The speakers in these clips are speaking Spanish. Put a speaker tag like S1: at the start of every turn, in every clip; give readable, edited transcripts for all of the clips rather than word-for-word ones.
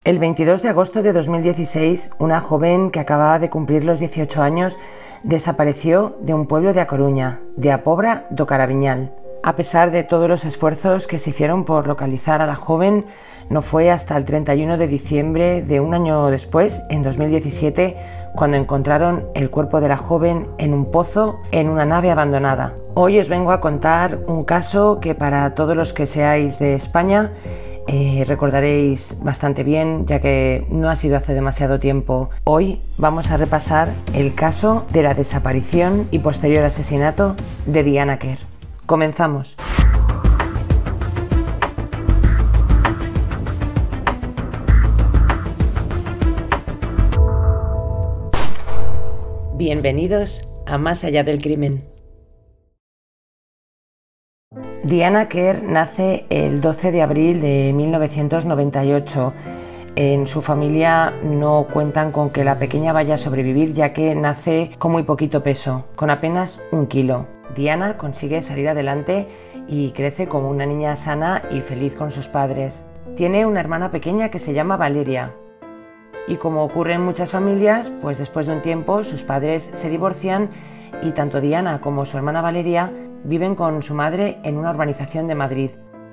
S1: El 22 de agosto de 2016, una joven que acababa de cumplir los 18 años desapareció de un pueblo de A Coruña, de A Pobra do Caraviñal. A pesar de todos los esfuerzos que se hicieron por localizar a la joven, no fue hasta el 31 de diciembre de un año después, en 2017, cuando encontraron el cuerpo de la joven en un pozo en una nave abandonada. Hoy os vengo a contar un caso que para todos los que seáis de España recordaréis bastante bien, ya que no ha sido hace demasiado tiempo. Hoy vamos a repasar el caso de la desaparición y posterior asesinato de Diana Quer. Comenzamos. Bienvenidos a Más allá del crimen. Diana Quer nace el 12 de abril de 1998. En su familia no cuentan con que la pequeña vaya a sobrevivir, ya que nace con muy poquito peso, con apenas 1 kilo. Diana consigue salir adelante y crece como una niña sana y feliz con sus padres. Tiene una hermana pequeña que se llama Valeria. Y como ocurre en muchas familias, pues después de un tiempo sus padres se divorcian y tanto Diana como su hermana Valeria viven con su madre en una urbanización de Madrid.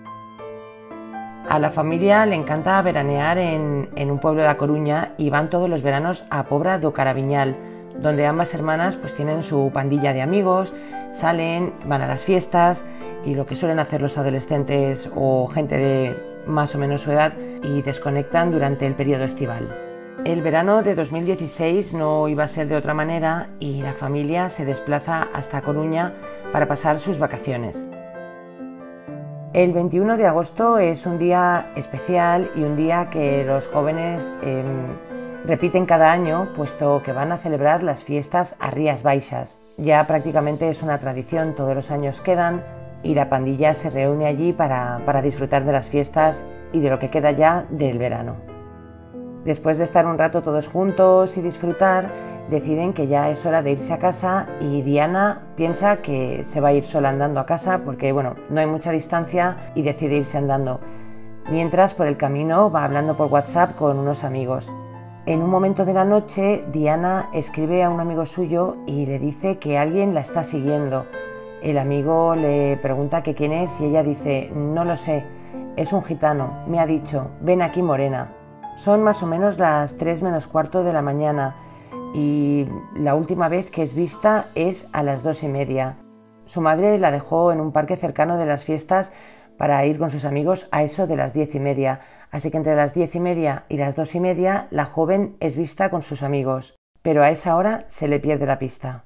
S1: A la familia le encanta veranear en un pueblo de A Coruña y van todos los veranos a Pobra do Caraviñal, donde ambas hermanas pues tienen su pandilla de amigos, salen, van a las fiestas y lo que suelen hacer los adolescentes o gente de más o menos su edad, y desconectan durante el periodo estival. El verano de 2016 no iba a ser de otra manera y la familia se desplaza hasta Coruña para pasar sus vacaciones. El 21 de agosto es un día especial y un día que los jóvenes repiten cada año, puesto que van a celebrar las fiestas a Rías Baixas. Ya prácticamente es una tradición, todos los años quedan y la pandilla se reúne allí para disfrutar de las fiestas y de lo que queda ya del verano. Después de estar un rato todos juntos y disfrutar, deciden que ya es hora de irse a casa y Diana piensa que se va a ir sola andando a casa porque no hay mucha distancia y decide irse andando. Mientras por el camino va hablando por WhatsApp con unos amigos. En un momento de la noche, Diana escribe a un amigo suyo y le dice que alguien la está siguiendo. El amigo le pregunta que quién es y ella dice: no lo sé, es un gitano, me ha dicho, ven aquí morena. Son más o menos las 3 menos cuarto de la mañana y la última vez que es vista es a las 2:30. Su madre la dejó en un parque cercano de las fiestas para ir con sus amigos a eso de las 10:30, así que entre las 10:30 y las 2:30 la joven es vista con sus amigos, pero a esa hora se le pierde la pista.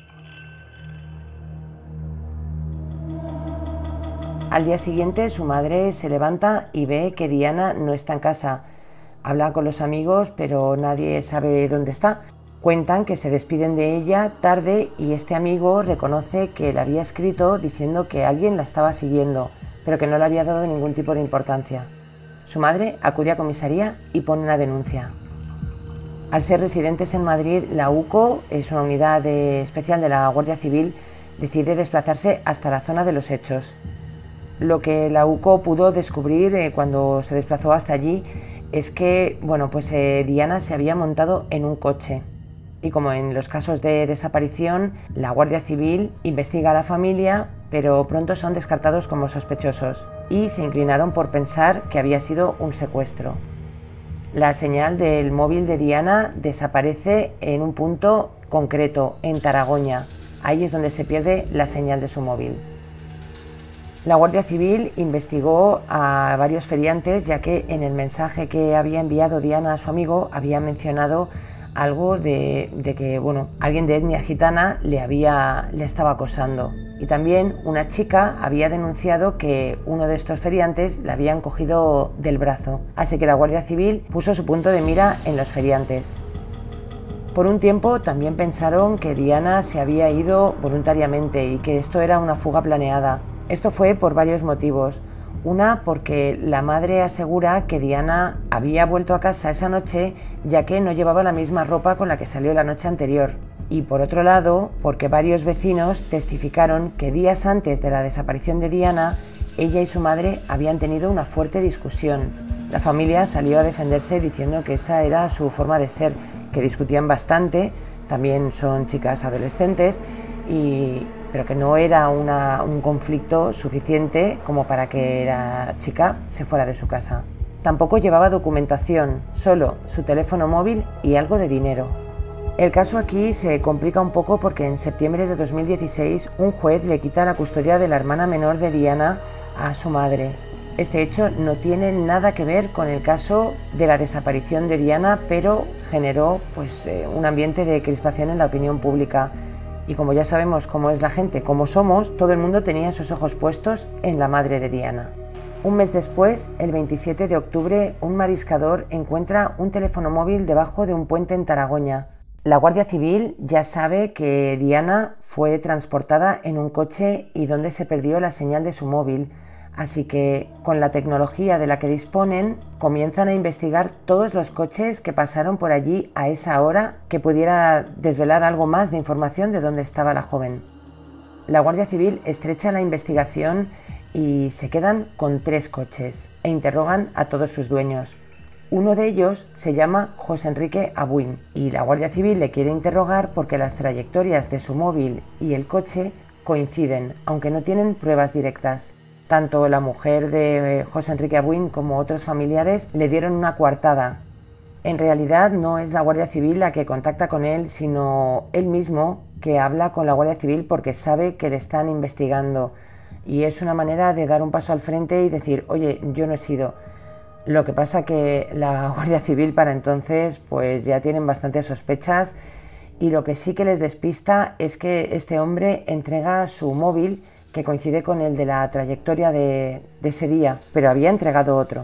S1: Al día siguiente su madre se levanta y ve que Diana no está en casa. Habla con los amigos, pero nadie sabe dónde está. Cuentan que se despiden de ella tarde y este amigo reconoce que le había escrito diciendo que alguien la estaba siguiendo, pero que no le había dado ningún tipo de importancia. Su madre acude a comisaría y pone una denuncia. Al ser residentes en Madrid, la UCO, es una unidad especial de la Guardia Civil, decide desplazarse hasta la zona de los hechos. Lo que la UCO pudo descubrir cuando se desplazó hasta allí es que Diana se había montado en un coche y, como en los casos de desaparición, la Guardia Civil investiga a la familia, pero pronto son descartados como sospechosos y se inclinaron por pensar que había sido un secuestro. La señal del móvil de Diana desaparece en un punto concreto, en Taragoña. Ahí es donde se pierde la señal de su móvil. La Guardia Civil investigó a varios feriantes, ya que en el mensaje que había enviado Diana a su amigo había mencionado algo de que alguien de etnia gitana le estaba acosando. Y también una chica había denunciado que uno de estos feriantes la habían cogido del brazo. Así que la Guardia Civil puso su punto de mira en los feriantes. Por un tiempo también pensaron que Diana se había ido voluntariamente y que esto era una fuga planeada. Esto fue por varios motivos. Una, porque la madre asegura que Diana había vuelto a casa esa noche, ya que no llevaba la misma ropa con la que salió la noche anterior. Y por otro lado, porque varios vecinos testificaron que días antes de la desaparición de Diana, ella y su madre habían tenido una fuerte discusión. La familia salió a defenderse diciendo que esa era su forma de ser, que discutían bastante, también son chicas adolescentes, pero que no era un conflicto suficiente como para que la chica se fuera de su casa. Tampoco llevaba documentación, solo su teléfono móvil y algo de dinero. El caso aquí se complica un poco porque en septiembre de 2016 un juez le quita la custodia de la hermana menor de Diana a su madre. Este hecho no tiene nada que ver con el caso de la desaparición de Diana, pero generó un ambiente de crispación en la opinión pública. Y como ya sabemos cómo es la gente, cómo somos, todo el mundo tenía sus ojos puestos en la madre de Diana. Un mes después, el 27 de octubre, un mariscador encuentra un teléfono móvil debajo de un puente en Taragoña. La Guardia Civil ya sabe que Diana fue transportada en un coche y donde se perdió la señal de su móvil. Así que, con la tecnología de la que disponen, comienzan a investigar todos los coches que pasaron por allí a esa hora que pudiera desvelar algo más de información de dónde estaba la joven. La Guardia Civil estrecha la investigación y se quedan con 3 coches e interrogan a todos sus dueños. Uno de ellos se llama José Enrique Abuin y la Guardia Civil le quiere interrogar porque las trayectorias de su móvil y el coche coinciden, aunque no tienen pruebas directas. Tanto la mujer de José Enrique Abuin como otros familiares le dieron una coartada. En realidad no es la Guardia Civil la que contacta con él, sino él mismo que habla con la Guardia Civil porque sabe que le están investigando. Y es una manera de dar un paso al frente y decir, oye, yo no he sido. Lo que pasa que la Guardia Civil para entonces pues ya tienen bastantes sospechas y lo que sí que les despista es que este hombre entrega su móvil que coincide con el de la trayectoria de ese día, pero había entregado otro.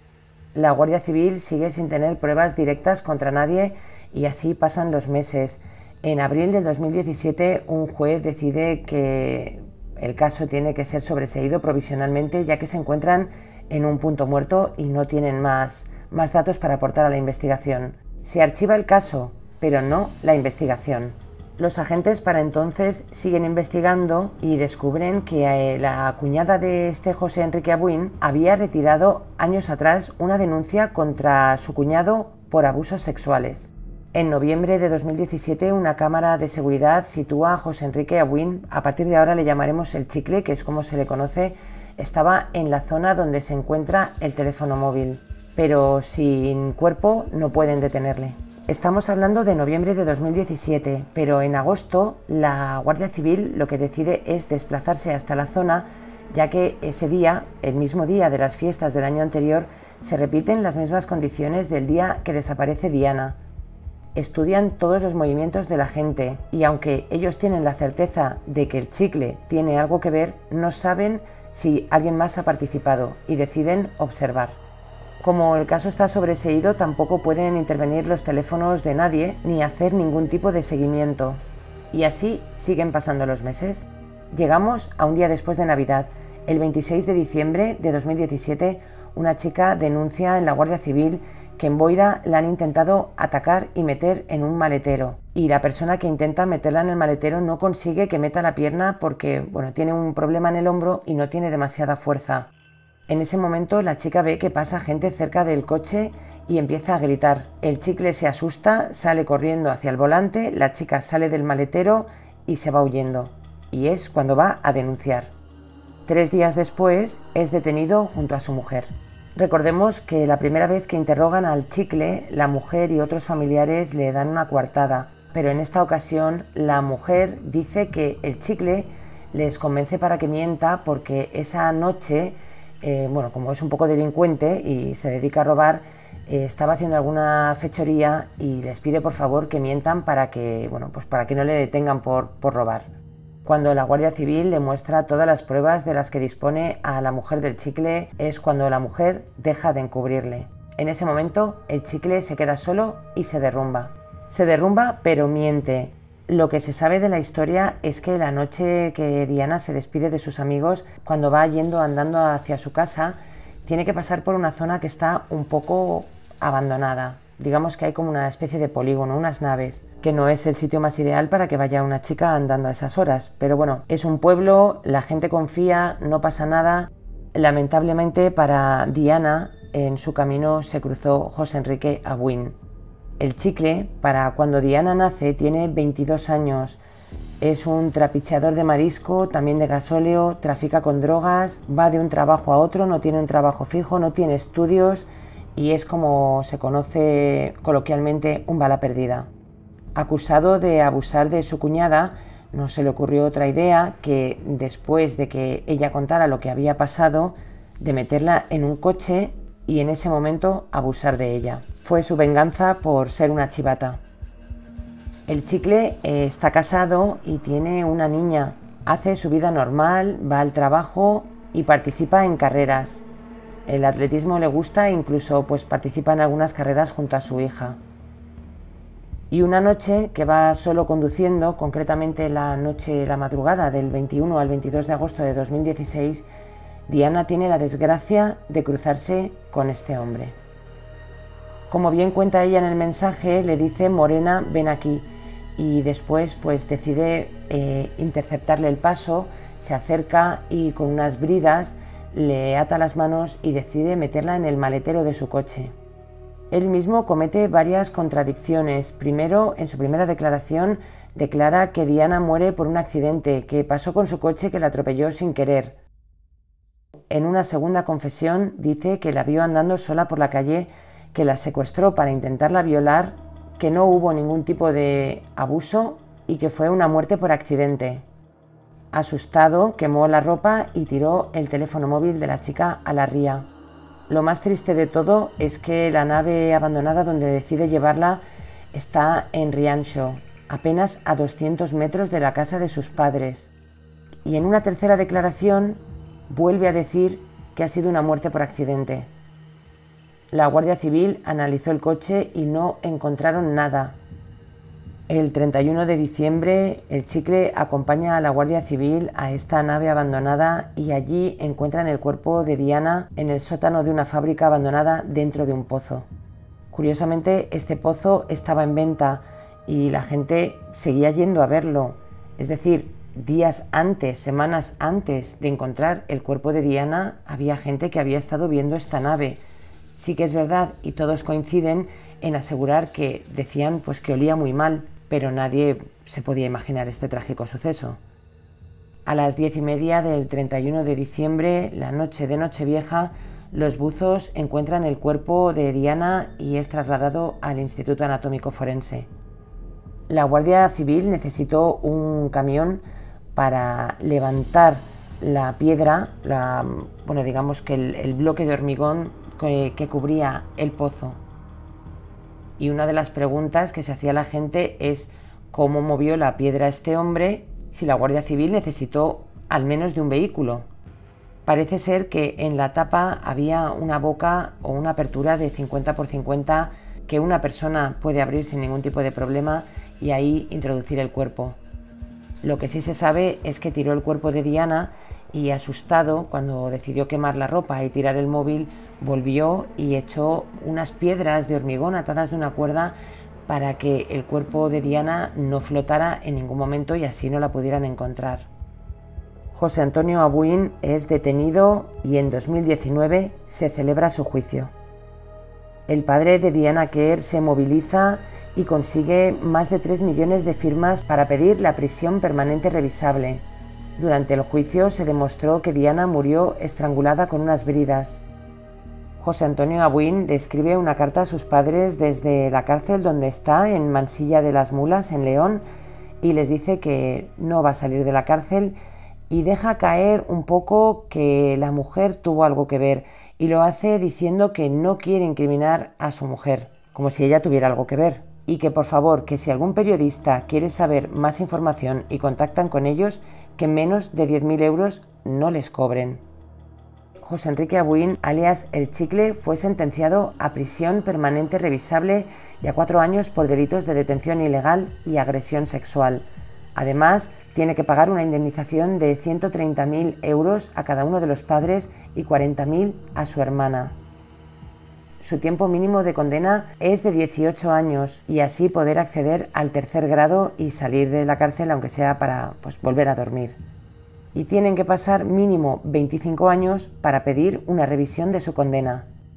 S1: La Guardia Civil sigue sin tener pruebas directas contra nadie y así pasan los meses. En abril del 2017 un juez decide que el caso tiene que ser sobreseído provisionalmente ya que se encuentran en un punto muerto y no tienen más datos para aportar a la investigación. Se archiva el caso, pero no la investigación. Los agentes para entonces siguen investigando y descubren que la cuñada de este José Enrique Abuin había retirado años atrás una denuncia contra su cuñado por abusos sexuales. En noviembre de 2017 una cámara de seguridad sitúa a José Enrique Abuin, a partir de ahora le llamaremos el Chicle, que es como se le conoce, estaba en la zona donde se encuentra el teléfono móvil, pero sin cuerpo no pueden detenerle. Estamos hablando de noviembre de 2017, pero en agosto la Guardia Civil lo que decide es desplazarse hasta la zona, ya que ese día, el mismo día de las fiestas del año anterior, se repiten las mismas condiciones del día que desaparece Diana. Estudian todos los movimientos de la gente y aunque ellos tienen la certeza de que el Chicle tiene algo que ver, no saben si alguien más ha participado y deciden observar. Como el caso está sobreseído, tampoco pueden intervenir los teléfonos de nadie ni hacer ningún tipo de seguimiento. Y así siguen pasando los meses. Llegamos a un día después de Navidad. El 26 de diciembre de 2017, una chica denuncia en la Guardia Civil que en Boira la han intentado atacar y meter en un maletero. Y la persona que intenta meterla en el maletero no consigue que meta la pierna porque, tiene un problema en el hombro y no tiene demasiada fuerza. En ese momento la chica ve que pasa gente cerca del coche y empieza a gritar. El Chicle se asusta, sale corriendo hacia el volante, la chica sale del maletero y se va huyendo. Y es cuando va a denunciar. 3 días después es detenido junto a su mujer. Recordemos que la primera vez que interrogan al Chicle, la mujer y otros familiares le dan una coartada, pero en esta ocasión la mujer dice que el Chicle les convence para que mienta porque esa noche, como es un poco delincuente y se dedica a robar, estaba haciendo alguna fechoría y les pide por favor que mientan para que, para que no le detengan por robar. Cuando la Guardia Civil le muestra todas las pruebas de las que dispone a la mujer del Chicle, es cuando la mujer deja de encubrirle. En ese momento, el Chicle se queda solo y se derrumba. Se derrumba, pero miente. Lo que se sabe de la historia es que la noche que Diana se despide de sus amigos, cuando va andando hacia su casa, tiene que pasar por una zona que está un poco abandonada. Digamos que hay como una especie de polígono, unas naves, que no es el sitio más ideal para que vaya una chica andando a esas horas. Pero es un pueblo, la gente confía, no pasa nada. Lamentablemente para Diana, en su camino se cruzó José Enrique Abuin. El Chicle, para cuando Diana nace, tiene 22 años. Es un trapicheador de marisco, también de gasóleo, trafica con drogas, va de un trabajo a otro, no tiene un trabajo fijo, no tiene estudios y es, como se conoce coloquialmente, un bala perdida. Acusado de abusar de su cuñada, no se le ocurrió otra idea que, después de que ella contara lo que había pasado, de meterla en un coche y en ese momento abusar de ella. Fue su venganza por ser una chivata. El Chicle está casado y tiene una niña. Hace su vida normal, va al trabajo y participa en carreras. El atletismo le gusta e incluso participa en algunas carreras junto a su hija. Y una noche que va solo conduciendo, concretamente la madrugada del 21 al 22 de agosto de 2016, Diana tiene la desgracia de cruzarse con este hombre. Como bien cuenta ella en el mensaje, le dice: Morena, ven aquí. Y después decide interceptarle el paso, se acerca y con unas bridas le ata las manos y decide meterla en el maletero de su coche. Él mismo comete varias contradicciones. Primero, en su primera declaración, declara que Diana muere por un accidente, que pasó con su coche, que la atropelló sin querer. En una segunda confesión dice que la vio andando sola por la calle, que la secuestró para intentarla violar, que no hubo ningún tipo de abuso y que fue una muerte por accidente. Asustado, quemó la ropa y tiró el teléfono móvil de la chica a la ría. Lo más triste de todo es que la nave abandonada donde decide llevarla está en Rianxo, apenas a 200 metros de la casa de sus padres. Y en una tercera declaración vuelve a decir que ha sido una muerte por accidente. La Guardia Civil analizó el coche y no encontraron nada. El 31 de diciembre, el Chicle acompaña a la Guardia Civil a esta nave abandonada y allí encuentran el cuerpo de Diana en el sótano de una fábrica abandonada dentro de un pozo. Curiosamente, este pozo estaba en venta y la gente seguía yendo a verlo. Es decir, días antes, semanas antes de encontrar el cuerpo de Diana, había gente que había estado viendo esta nave. Sí que es verdad, y todos coinciden en asegurar que decían que olía muy mal, pero nadie se podía imaginar este trágico suceso. A las 10:30 del 31 de diciembre, la noche de Nochevieja, los buzos encuentran el cuerpo de Diana y es trasladado al Instituto Anatómico Forense. La Guardia Civil necesitó un camión para levantar la piedra, digamos que el bloque de hormigón que cubría el pozo. Y una de las preguntas que se hacía la gente es cómo movió la piedra este hombre si la Guardia Civil necesitó al menos de un vehículo. Parece ser que en la tapa había una boca o una apertura de 50 por 50 que una persona puede abrir sin ningún tipo de problema y ahí introducir el cuerpo. Lo que sí se sabe es que tiró el cuerpo de Diana y, asustado, cuando decidió quemar la ropa y tirar el móvil, volvió y echó unas piedras de hormigón atadas de una cuerda para que el cuerpo de Diana no flotara en ningún momento y así no la pudieran encontrar. José Antonio Abuin es detenido y en 2019 se celebra su juicio. El padre de Diana Quer se moviliza y consigue más de 3 millones de firmas para pedir la prisión permanente revisable. Durante el juicio se demostró que Diana murió estrangulada con unas bridas. José Antonio Abuin le escribe una carta a sus padres desde la cárcel donde está, en Mansilla de las Mulas, en León, y les dice que no va a salir de la cárcel y deja caer un poco que la mujer tuvo algo que ver, y lo hace diciendo que no quiere incriminar a su mujer, como si ella tuviera algo que ver, y que por favor, que si algún periodista quiere saber más información y contactan con ellos, que menos de 10.000 euros no les cobren. José Enrique Abuin, alias El Chicle, fue sentenciado a prisión permanente revisable y a 4 años por delitos de detención ilegal y agresión sexual. Además, tiene que pagar una indemnización de 130.000 euros a cada uno de los padres y 40.000 a su hermana. Su tiempo mínimo de condena es de 18 años y así poder acceder al 3er grado y salir de la cárcel, aunque sea para volver a dormir. Y tienen que pasar mínimo 25 años para pedir una revisión de su condena.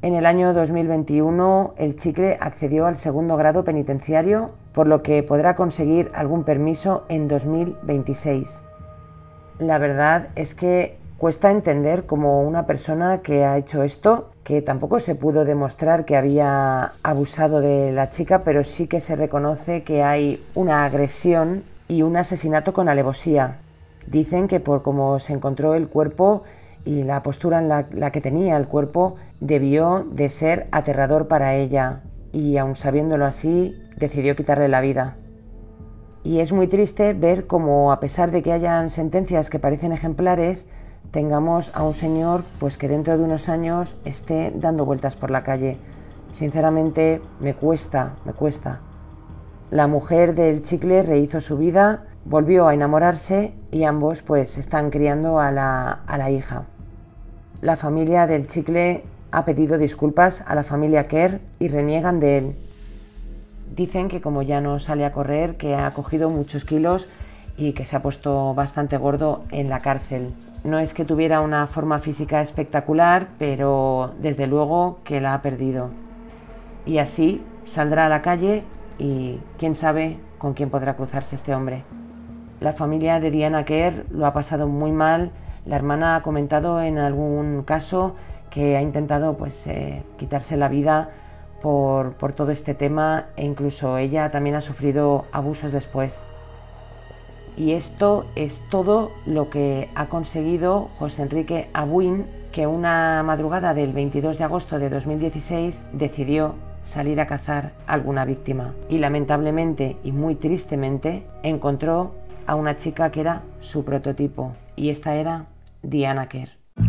S1: En el año 2021 el chicle accedió al segundo grado penitenciario, por lo que podrá conseguir algún permiso en 2026. La verdad es que cuesta entender cómo una persona que ha hecho esto, que tampoco se pudo demostrar que había abusado de la chica, pero sí que se reconoce que hay una agresión y un asesinato con alevosía. Dicen que por cómo se encontró el cuerpo y la postura en la que tenía el cuerpo, debió de ser aterrador para ella, y aun sabiéndolo así, decidió quitarle la vida. Y es muy triste ver cómo, a pesar de que hayan sentencias que parecen ejemplares, tengamos a un señor pues que dentro de unos años esté dando vueltas por la calle. Sinceramente me cuesta. La mujer del chicle rehizo su vida, volvió a enamorarse y ambos pues están criando a la hija. La familia del chicle ha pedido disculpas a la familia Kerr y reniegan de él. Dicen que como ya no sale a correr, que ha cogido muchos kilos y que se ha puesto bastante gordo en la cárcel. No es que tuviera una forma física espectacular, pero desde luego que la ha perdido. Y así saldrá a la calle y quién sabe con quién podrá cruzarse este hombre. La familia de Diana Kerr lo ha pasado muy mal. La hermana ha comentado en algún caso que ha intentado quitarse la vida por todo este tema, e incluso ella también ha sufrido abusos después. Y esto es todo lo que ha conseguido José Enrique Abuin, que una madrugada del 22 de agosto de 2016 decidió salir a cazar a alguna víctima y lamentablemente y muy tristemente encontró a una chica que era su prototipo, y esta era Diana Kerr.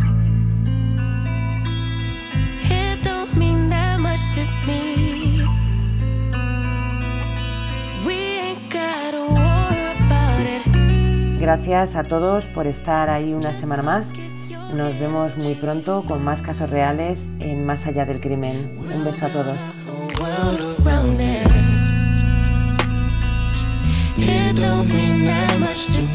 S1: Gracias a todos por estar ahí una semana más. Nos vemos muy pronto con más casos reales en Más Allá del Crimen. Un beso a todos. It don't mean that much to me.